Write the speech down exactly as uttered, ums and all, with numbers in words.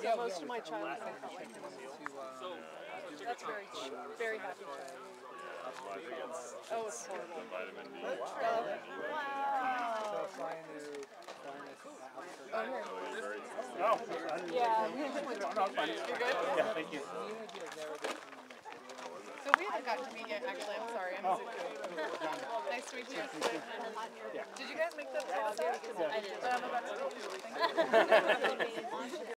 So most of my childhood I felt like him. That's very, very happy child. Oh, it's horrible. Vitamin D. Wow. Oh, here. Oh, Yeah. You're good? yeah, thank you. So we haven't gotten to meet yet, actually. I'm sorry. I'm oh. Nice to meet you. Did you guys make the plaza? I did. Um, I'm about to go.